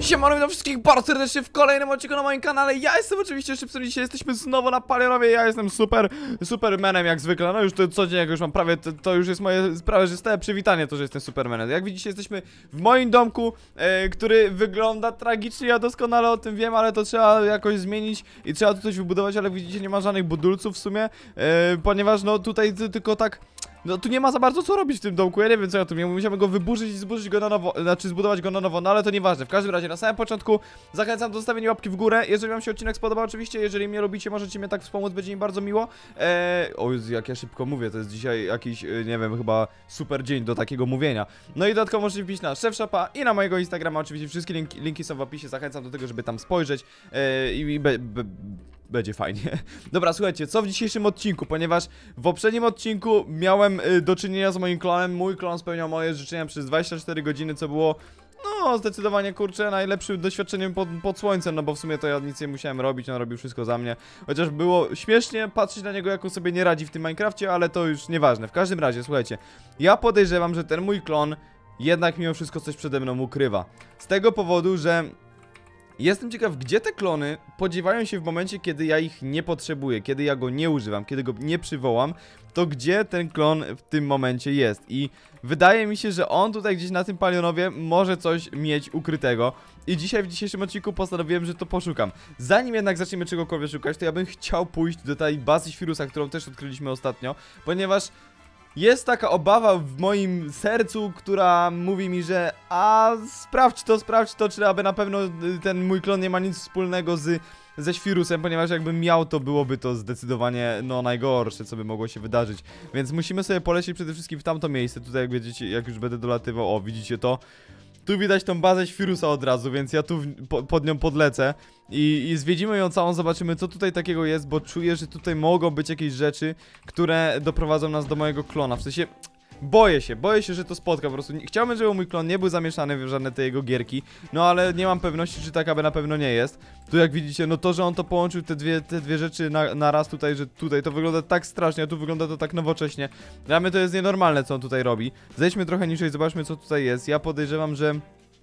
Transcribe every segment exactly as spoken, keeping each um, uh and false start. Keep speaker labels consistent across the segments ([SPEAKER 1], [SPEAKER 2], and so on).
[SPEAKER 1] Siemano, witam wszystkich bardzo serdecznie w kolejnym odcinku na moim kanale. Ja jestem oczywiście Szybson, dzisiaj jesteśmy znowu na Palionowie. Ja jestem super, supermanem jak zwykle. No już to co dzień, jak już mam prawie, to, to już jest moje sprawy, że stałe przywitanie to, że jestem supermanem. Jak widzicie, jesteśmy w moim domku, e, który wygląda tragicznie, ja doskonale o tym wiem, ale to trzeba jakoś zmienić i trzeba tu coś wybudować, ale widzicie, nie ma żadnych budulców w sumie, e, ponieważ no tutaj tylko tak... No tu nie ma za bardzo co robić w tym domku, ja nie wiem co ja tu miałem, musiałem go wyburzyć i zburzyć go na nowo, znaczy zbudować go na nowo, no ale to nieważne. W każdym razie na samym początku zachęcam do zostawienia łapki w górę, jeżeli wam się odcinek spodobał oczywiście, jeżeli mnie lubicie, możecie mnie tak wspomóc, będzie mi bardzo miło. Eee, o Jezu, jak ja szybko mówię, to jest dzisiaj jakiś, nie wiem, chyba super dzień do takiego mówienia. No i dodatkowo możecie wbić na ShefShopa i na mojego Instagrama, oczywiście wszystkie linki, linki są w opisie, zachęcam do tego, żeby tam spojrzeć eee, i be, be, będzie fajnie. Dobra, słuchajcie, co w dzisiejszym odcinku, ponieważ w poprzednim odcinku miałem y, do czynienia z moim klonem. Mój klon spełniał moje życzenia przez dwadzieścia cztery godziny, co było, no, zdecydowanie, kurczę, najlepszym doświadczeniem pod, pod słońcem, no bo w sumie to ja nic nie musiałem robić, on robił wszystko za mnie. Chociaż było śmiesznie patrzeć na niego, jak on sobie nie radzi w tym Minecrafcie, ale to już nieważne. W każdym razie, słuchajcie, ja podejrzewam, że ten mój klon jednak mimo wszystko coś przede mną ukrywa. Z tego powodu, że... Jestem ciekaw, gdzie te klony podziewają się w momencie, kiedy ja ich nie potrzebuję, kiedy ja go nie używam, kiedy go nie przywołam, to gdzie ten klon w tym momencie jest. I wydaje mi się, że on tutaj gdzieś na tym Palionowie może coś mieć ukrytego. I dzisiaj w dzisiejszym odcinku postanowiłem, że to poszukam. Zanim jednak zaczniemy czegokolwiek szukać, to ja bym chciał pójść do tej bazy Świrusa, którą też odkryliśmy ostatnio, ponieważ... Jest taka obawa w moim sercu, która mówi mi, że a sprawdź to, sprawdź to, czy aby na pewno ten mój klon nie ma nic wspólnego z, ze Świrusem, ponieważ jakbym miał, to byłoby to zdecydowanie no najgorsze, co by mogło się wydarzyć. Więc musimy sobie polecieć przede wszystkim w tamto miejsce, tutaj jak widzicie, jak już będę dolatywał, o widzicie to. Tu widać tą bazę Świrusa od razu, więc ja tu po, pod nią podlecę i, i zwiedzimy ją całą, zobaczymy co tutaj takiego jest, bo czuję, że tutaj mogą być jakieś rzeczy, które doprowadzą nas do mojego klona, w sensie... Boję się, boję się, że to spotka, po prostu chciałbym, żeby mój klon nie był zamieszany w żadne te jego gierki. No ale nie mam pewności, czy tak aby na pewno nie jest. Tu jak widzicie, no to, że on to połączył te dwie, te dwie rzeczy na, na raz tutaj, że tutaj to wygląda tak strasznie, a tu wygląda to tak nowocześnie. Dla mnie to jest nienormalne, co on tutaj robi. Zejdźmy trochę niżej, zobaczmy co tutaj jest. Ja podejrzewam, że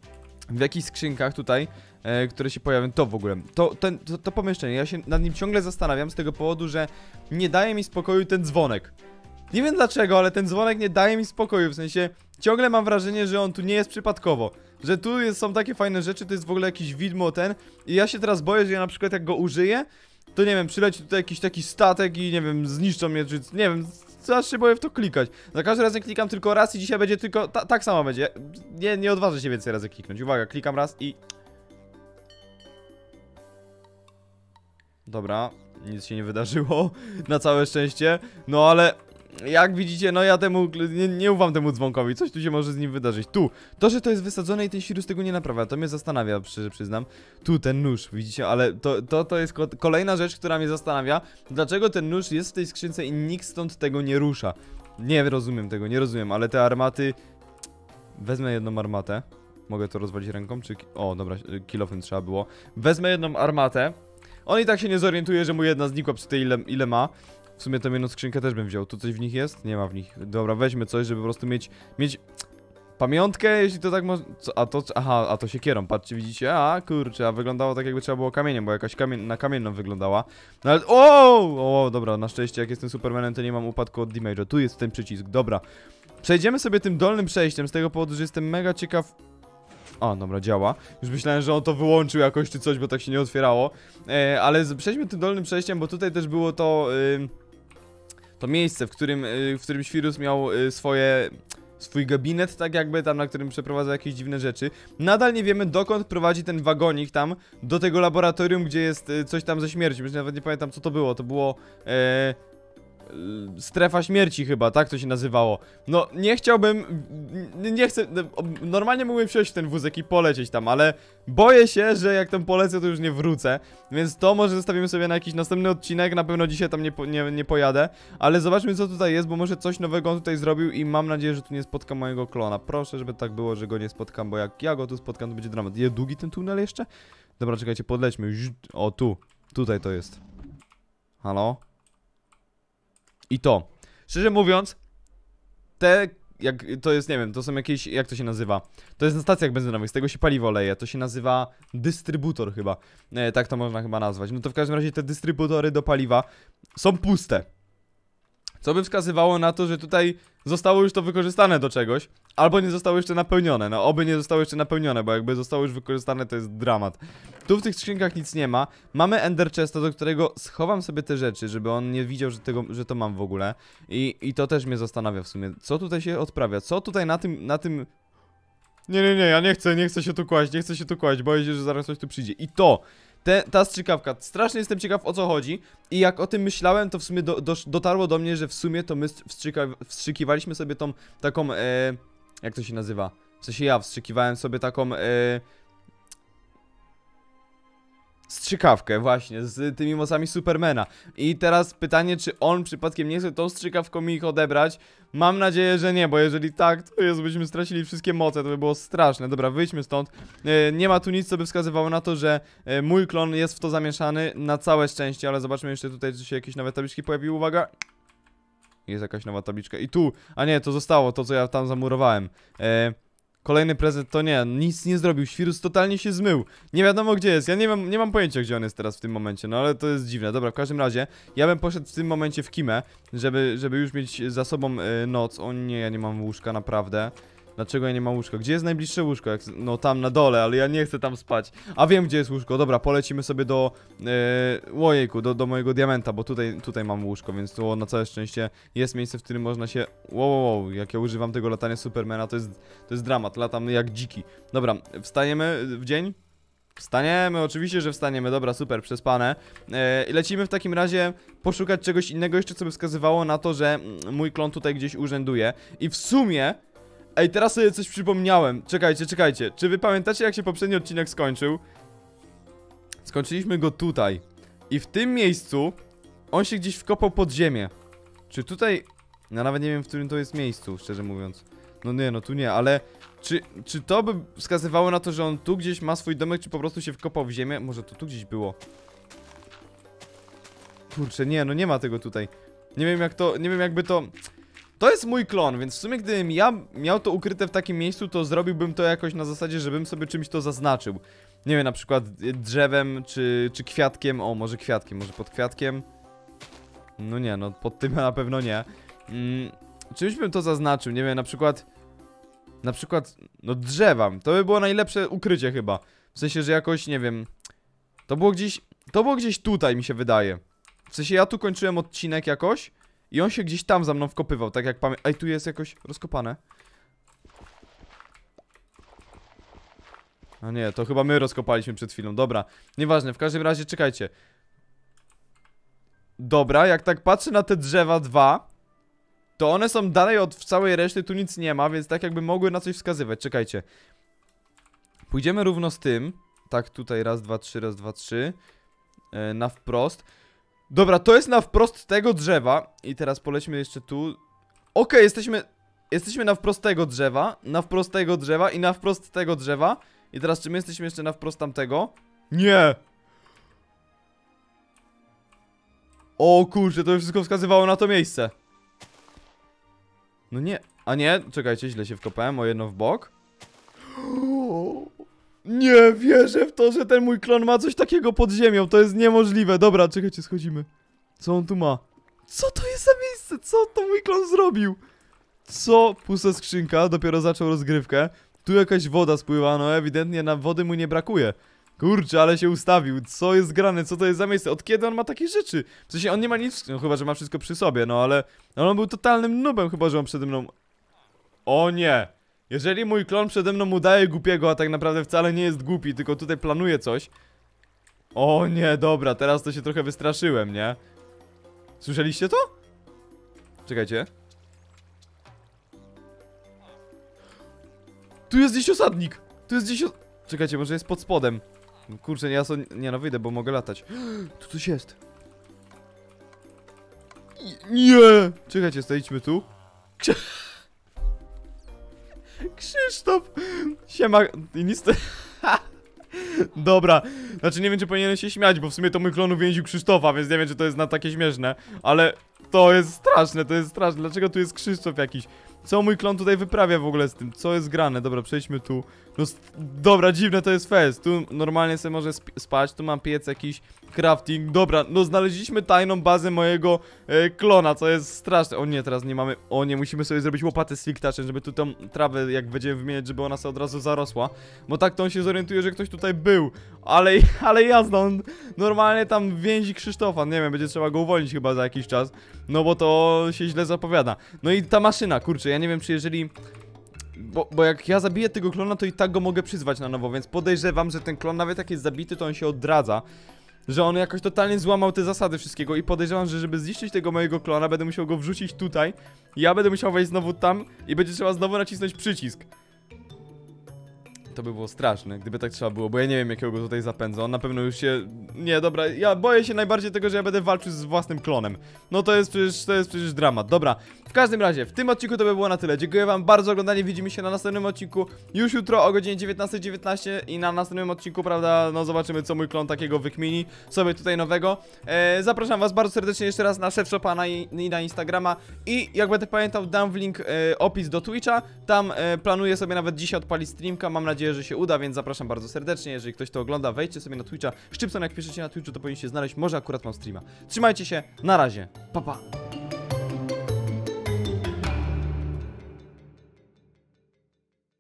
[SPEAKER 1] w jakichś skrzynkach tutaj, e, które się pojawią, to w ogóle, to, ten, to, to pomieszczenie, ja się nad nim ciągle zastanawiam z tego powodu, że nie daje mi spokoju ten dzwonek. Nie wiem dlaczego, ale ten dzwonek nie daje mi spokoju, w sensie ciągle mam wrażenie, że on tu nie jest przypadkowo. Że tu jest, są takie fajne rzeczy, to jest w ogóle jakiś widmo ten. I ja się teraz boję, że ja na przykład jak go użyję, to nie wiem, przyleci tutaj jakiś taki statek i nie wiem, zniszczą mnie, czy nie wiem, aż się boję w to klikać. Za każdym razem klikam tylko raz i dzisiaj będzie tylko, ta, tak samo będzie. Nie, nie odważę się więcej razy kliknąć. Uwaga, klikam raz i... Dobra, nic się nie wydarzyło, na całe szczęście, no ale... Jak widzicie, no ja temu, nie, nie ufam temu dzwonkowi, coś tu się może z nim wydarzyć. Tu, to, że to jest wysadzone i ten Świrus tego nie naprawia, to mnie zastanawia, szczerze przyznam. Tu, ten nóż, widzicie, ale to, to, to jest kolejna rzecz, która mnie zastanawia. Dlaczego ten nóż jest w tej skrzynce i nikt stąd tego nie rusza? Nie rozumiem tego, nie rozumiem, ale te armaty... Wezmę jedną armatę. Mogę to rozwalić ręką, czy... O, dobra, kilofem trzeba było. Wezmę jedną armatę. On i tak się nie zorientuje, że mu jedna znikła przy tej ile, ile ma. W sumie tą jedną skrzynkę też bym wziął. Tu coś w nich jest? Nie ma w nich. Dobra, weźmy coś, żeby po prostu mieć... Mieć... Pamiątkę, jeśli to tak można... A to... Aha, a to siekierą, patrzcie, widzicie? A, kurczę, a wyglądało tak jakby trzeba było kamieniem, bo jakaś kamien... na kamienną wyglądała. No ale... O, o, dobra, na szczęście jak jestem Supermanem, to nie mam upadku od damage'a. Tu jest ten przycisk, dobra. Przejdziemy sobie tym dolnym przejściem, z tego powodu, że jestem mega ciekaw... A, dobra, działa. Już myślałem, że on to wyłączył jakoś czy coś, bo tak się nie otwierało. E, ale przejdźmy tym dolnym przejściem, bo tutaj też było to... Yy... To miejsce, w którym, w którym Świrus miał swoje, swój gabinet, tak jakby tam, na którym przeprowadza jakieś dziwne rzeczy. Nadal nie wiemy, dokąd prowadzi ten wagonik tam, do tego laboratorium, gdzie jest coś tam ze śmiercią. Już nawet nie pamiętam, co to było. To było... E, strefa śmierci chyba, tak to się nazywało. No, nie chciałbym, nie chcę, normalnie mógłbym wsiąść w ten wózek i polecieć tam, ale boję się, że jak tam polecę, to już nie wrócę, więc to może zostawimy sobie na jakiś następny odcinek, na pewno dzisiaj tam nie, nie, nie pojadę, ale zobaczmy co tutaj jest, bo może coś nowego on tutaj zrobił i mam nadzieję, że tu nie spotkam mojego klona. Proszę, żeby tak było, że go nie spotkam, bo jak ja go tu spotkam, to będzie dramat. Jest długi ten tunel jeszcze? Dobra, czekajcie, podlećmy. O, tu, tutaj to jest. Halo? I to, szczerze mówiąc, te jak to jest, nie wiem, to są jakieś, jak to się nazywa? To jest na stacjach benzynowych, z tego się paliwo leje, to się nazywa dystrybutor chyba, e, tak to można chyba nazwać. No to w każdym razie te dystrybutory do paliwa są puste. Co by wskazywało na to, że tutaj zostało już to wykorzystane do czegoś, albo nie zostało jeszcze napełnione. No oby nie zostało jeszcze napełnione, bo jakby zostało już wykorzystane, to jest dramat. Tu w tych skrzynkach nic nie ma. Mamy Ender Chesta, do którego schowam sobie te rzeczy, żeby on nie widział, że, tego, że to mam w ogóle. I, I to też mnie zastanawia w sumie. Co tutaj się odprawia? Co tutaj na tym, na tym... Nie, nie, nie, ja nie chcę, nie chcę się tu kłaść, nie chcę się tu kłaść, boję się, że zaraz coś tu przyjdzie. I to... Te, ta strzykawka, strasznie jestem ciekaw, o co chodzi. I jak o tym myślałem, to w sumie do, do, dotarło do mnie, że w sumie to my wstrzyka, wstrzykiwaliśmy sobie tą taką, e, jak to się nazywa? W sensie ja wstrzykiwałem sobie taką, e, strzykawkę właśnie, z tymi mocami Supermana. I teraz pytanie, czy on przypadkiem nie chce tą strzykawką mi ich odebrać? Mam nadzieję, że nie, bo jeżeli tak, to Jezu, byśmy stracili wszystkie moce, to by było straszne. Dobra, wyjdźmy stąd. e, Nie ma tu nic, co by wskazywało na to, że e, mój klon jest w to zamieszany, na całe szczęście. Ale zobaczmy jeszcze tutaj, czy się jakieś nowe tabliczki pojawiły, uwaga. Jest jakaś nowa tabliczka i tu, a nie, to zostało, to co ja tam zamurowałem. e, Kolejny prezent to nie, nic nie zrobił, Świrus totalnie się zmył. Nie wiadomo gdzie jest, ja nie mam, nie mam pojęcia gdzie on jest teraz w tym momencie, no ale to jest dziwne. Dobra, w każdym razie, ja bym poszedł w tym momencie w Kimę, żeby, żeby już mieć za sobą y, noc. O nie, ja nie mam łóżka, naprawdę. Dlaczego ja nie mam łóżka? Gdzie jest najbliższe łóżko? Jak, no tam na dole, ale ja nie chcę tam spać. A wiem gdzie jest łóżko, dobra, polecimy sobie do... Yy, ojejku, do, do mojego diamenta, bo tutaj, tutaj mam łóżko, więc to na całe szczęście jest miejsce, w którym można się... Wow, wow, wow, jak ja używam tego latania Supermana, to jest, to jest dramat, latam jak dziki. Dobra, wstajemy w dzień? Wstaniemy, oczywiście, że wstaniemy, dobra, super, przespane. I lecimy w takim razie poszukać czegoś innego jeszcze, co by wskazywało na to, że mój klon tutaj gdzieś urzęduje. I w sumie... Ej, teraz sobie coś przypomniałem. Czekajcie, czekajcie. Czy wy pamiętacie, jak się poprzedni odcinek skończył? Skończyliśmy go tutaj. I w tym miejscu on się gdzieś wkopał pod ziemię. Czy tutaj... Ja nawet nie wiem, w którym to jest miejscu, szczerze mówiąc. No nie, no tu nie, ale... Czy, czy to by wskazywało na to, że on tu gdzieś ma swój domek, czy po prostu się wkopał w ziemię? Może to tu gdzieś było. Kurczę, nie, no nie ma tego tutaj. Nie wiem jak to... Nie wiem jakby to... To jest mój klon, więc w sumie gdybym ja miał to ukryte w takim miejscu, to zrobiłbym to jakoś na zasadzie, żebym sobie czymś to zaznaczył. Nie wiem, na przykład drzewem, czy, czy kwiatkiem. O, może kwiatkiem, może pod kwiatkiem. No nie, no pod tym na pewno nie. mm, Czymś bym to zaznaczył, nie wiem, na przykład Na przykład, no drzewa. To by było najlepsze ukrycie chyba. W sensie, że jakoś, nie wiem. To było gdzieś, to było gdzieś tutaj, mi się wydaje. W sensie, ja tu kończyłem odcinek jakoś i on się gdzieś tam za mną wkopywał, tak jak pamiętam. Ej, tu jest jakoś rozkopane. A nie, to chyba my rozkopaliśmy przed chwilą, dobra. Nieważne, w każdym razie, czekajcie. Dobra, jak tak patrzę na te drzewa dwa, to one są dalej od całej reszty, tu nic nie ma, więc tak jakby mogły na coś wskazywać, czekajcie. Pójdziemy równo z tym. Tak, tutaj raz, dwa, trzy, raz, dwa, trzy. Yy, na wprost. Dobra, to jest na wprost tego drzewa. I teraz polećmy jeszcze tu. Okej, okay, jesteśmy Jesteśmy na wprost tego drzewa. Na wprost tego drzewa i na wprost tego drzewa. I teraz czy my jesteśmy jeszcze na wprost tamtego? Nie! O kurczę, to już wszystko wskazywało na to miejsce. No nie, a nie, czekajcie, źle się wkopałem, o jedno w bok. Nie wierzę w to, że ten mój klon ma coś takiego pod ziemią, to jest niemożliwe. Dobra, czekajcie, schodzimy. Co on tu ma? Co to jest za miejsce? Co to mój klon zrobił? Co? Pusta skrzynka, dopiero zaczął rozgrywkę. Tu jakaś woda spływa, no ewidentnie na wody mu nie brakuje. Kurczę, ale się ustawił. Co jest grane? Co to jest za miejsce? Od kiedy on ma takie rzeczy? W sensie on nie ma nic, no chyba że ma wszystko przy sobie, no ale no, on był totalnym noobem, chyba że on przede mną... O nie! Jeżeli mój klon przede mną udaje głupiego, a tak naprawdę wcale nie jest głupi, tylko tutaj planuje coś. O nie, dobra, teraz to się trochę wystraszyłem, nie? Słyszeliście to? Czekajcie. Tu jest gdzieś osadnik! Tu jest gdzieś os... Czekajcie, może jest pod spodem. Kurczę, nie, ja so... nie no wyjdę, bo mogę latać. Tu coś jest. Nie! Czekajcie, stojdźmy tu. Krzysztof! Krzysztof! Siema... I nic te... Dobra, znaczy nie wiem czy powinienem się śmiać, bo w sumie to mój klon uwięził Krzysztofa, więc nie wiem czy to jest na takie śmieszne. Ale to jest straszne, to jest straszne. Dlaczego tu jest Krzysztof jakiś? co mój klon tutaj wyprawia w ogóle z tym, co jest grane. Dobra, przejdźmy tu. No, dobra, dziwne to jest fest. Tu normalnie sobie może sp spać, tu mam piec jakiś, crafting. Dobra, no znaleźliśmy tajną bazę mojego e, klona, co jest straszne. O nie, teraz nie mamy, o nie, musimy sobie zrobić łopatę z fliktaczem, żeby tu tą trawę, jak będziemy wymieniać, żeby ona sobie od razu zarosła. Bo tak to on się zorientuje, że ktoś tutaj był. Ale, ale jazda, on normalnie tam więzi Krzysztofa, nie wiem, będzie trzeba go uwolnić chyba za jakiś czas. No bo to się źle zapowiada. No i ta maszyna, kurczę, ja nie wiem, czy jeżeli... Bo, bo jak ja zabiję tego klona, to i tak go mogę przyzwać na nowo, więc podejrzewam, że ten klon nawet jak jest zabity, to on się odradza. Że on jakoś totalnie złamał te zasady wszystkiego i podejrzewam, że żeby zniszczyć tego mojego klona, będę musiał go wrzucić tutaj. Ja będę musiał wejść znowu tam i będzie trzeba znowu nacisnąć przycisk. To by było straszne, gdyby tak trzeba było, bo ja nie wiem, jakiego go tutaj zapędzę. On na pewno już się... Nie, dobra, ja boję się najbardziej tego, że ja będę walczył z własnym klonem. No to jest przecież, to jest przecież dramat. Dobra, w każdym razie, w tym odcinku to by było na tyle. Dziękuję wam bardzo za oglądanie, widzimy się na następnym odcinku już jutro o godzinie dziewiętnastej dziewiętnaście i na następnym odcinku, prawda, no zobaczymy, co mój klon takiego wykmini sobie tutaj nowego. E, zapraszam was bardzo serdecznie jeszcze raz na Szefshopa na, i na Instagrama i jak będę pamiętał, dam w link e, opis do Twitcha. Tam e, planuję sobie nawet dzisiaj odpalić streamka, mam nadzieję, że się uda, więc zapraszam bardzo serdecznie. Jeżeli ktoś to ogląda, wejdźcie sobie na Twitcha. Szczypson, jak piszecie na Twitchu, to powinniście znaleźć, może akurat mam streama. Trzymajcie się, na razie, pa pa.